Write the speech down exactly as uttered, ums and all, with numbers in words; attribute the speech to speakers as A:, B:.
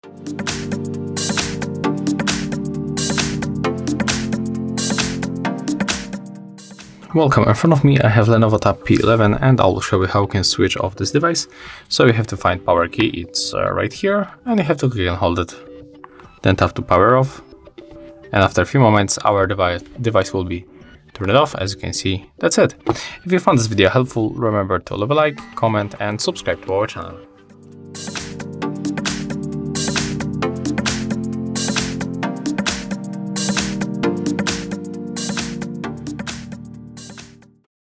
A: Welcome, in front of me I have LENOVO Tab P eleven and I'll show you how you can switch off this device. So you have to find power key, it's uh, right here, and you have to click and hold it. Then tap to power off, and after a few moments our device, device will be turned off. As you can see, that's it. If you found this video helpful, remember to leave a like, comment and subscribe to our channel.